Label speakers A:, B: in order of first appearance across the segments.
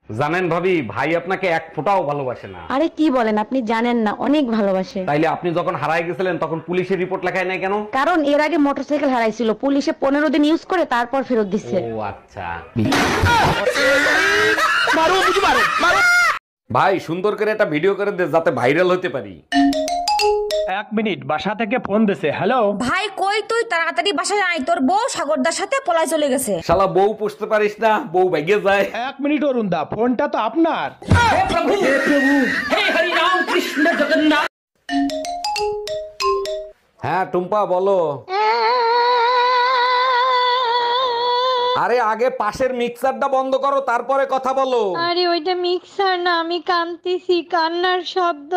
A: জানেন ভাবি, ভাই আপনাকে এক ফোঁটাও ভালোবাসে না।
B: আরে কি বলেন, আপনি জানেন না, অনেক ভালোবাসে।
A: তাইলে আপনি যখন হারায় গেছিলেন তখন পুলিশের রিপোর্ট লেখায় নাই কেন?
B: কারণ এর আগে মোটরসাইকেল হারাইছিল, পুলিশে 15 দিন ইউজ করে তারপর ফেরত দিচ্ছে।
A: ও আচ্ছা। ভাই সুন্দর করে একটা ভিডিও করে দে যাতে ভাইরাল হতে পারি।
C: 1 মিনিট, বাসা থেকে ফোন দিছে। হ্যালো
D: ভাই কই তুই তাড়াতাড়ি বাসায় আয়, তোর বউ সাগরদার সাথে পলায় চলে গেছে।
A: শালা বউ পুষতে পারিস না, বউ ভাগ্যে যায়।
C: 1 মিনিট অরুণ দা, ফোনটা তো আপনার।
A: হ্যাঁ টুম্পা বলো। আরে আগে পাশের মিক্সারটা বন্ধ করো তারপরে কথা বলো।
E: আরে ওইটা মিক্সার না, আমি কাঁদতেছি, কান্নার শব্দ।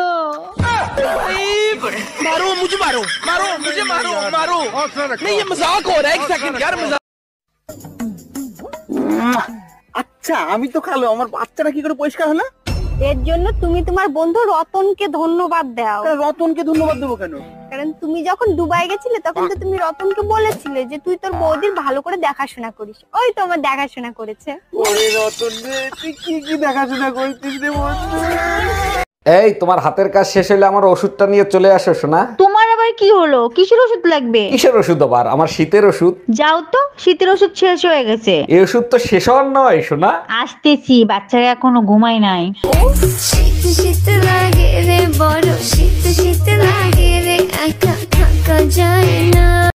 F: আচ্ছা আমি তো কালো, আমার বাচ্চাটা কি করে পরিষ্কার হলো?
G: এর জন্য তুমি তোমার বন্ধু রতনকে ধন্যবাদ দাও।
F: রতনকে ধন্যবাদ দেবো কেন?
G: কারণ তুমি যখন দুবাই গেছিলে তখন তো তুমি রতনকে বলেছিলে যে তুই তোর বৌদির ভালো করে দেখাশোনা করিস, ওই তো আমার দেখাশোনা করেছে।
F: ওরে রতন রে, তুই কি কি দেখাশোনা করছিস রে বন্ধু?
A: এই তোমার হাতের কাজ শেষ হলে আমার ওষুধটা নিয়ে চলে আসো শোনা।
E: তোমার আবার কি হলো? কিসের ওষুধ লাগবে?
A: কিসের ওষুধ আবার? আমার শীতের ওষুধ।
E: যাও তো, শীতের ওষুধ শেষ হয়ে গেছে।
A: এই ওষুধ তো শেষ হওয়ার নয় শোনা।
E: আসতেছি, বাচ্চারা এখনো ঘুমায় নাই।
H: শীত শীত লাগে রে, বড় শীত শীত লাগে রে, একা থাকা যায় না।